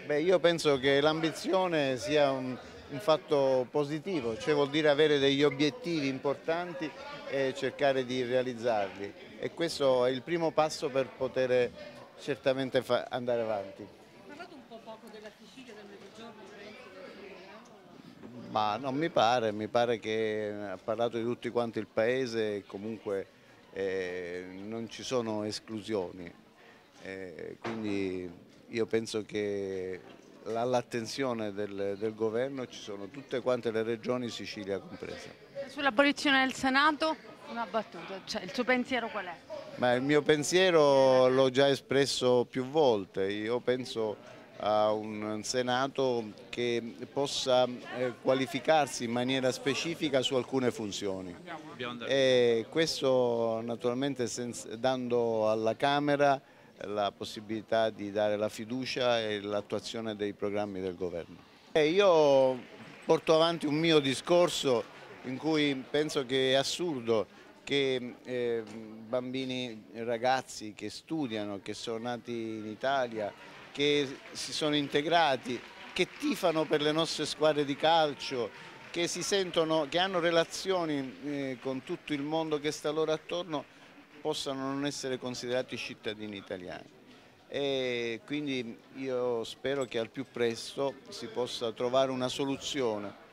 Beh, io penso che l'ambizione sia un fatto positivo, cioè vuol dire avere degli obiettivi importanti e cercare di realizzarli, e questo è il primo passo per poter certamente andare avanti. Ha parlato un po' poco della Sicilia, del Mezzogiorno, Renzi, del suo governo? Ma non mi pare che ha parlato di tutti quanti il paese e comunque non ci sono esclusioni. Quindi io penso che all'attenzione del governo ci sono tutte quante le regioni, Sicilia compresa. Sull'abolizione del Senato, una battuta, cioè il suo pensiero qual è? Ma il mio pensiero l'ho già espresso più volte. Io penso a un Senato che possa qualificarsi in maniera specifica su alcune funzioni. E questo naturalmente dando alla Camera la possibilità di dare la fiducia e l'attuazione dei programmi del governo. Io porto avanti un mio discorso in cui penso che è assurdo che bambini, ragazzi che studiano, che sono nati in Italia, che si sono integrati, che tifano per le nostre squadre di calcio, che si sentono, che hanno relazioni con tutto il mondo che sta loro attorno, possano non essere considerati cittadini italiani. E quindi io spero che al più presto si possa trovare una soluzione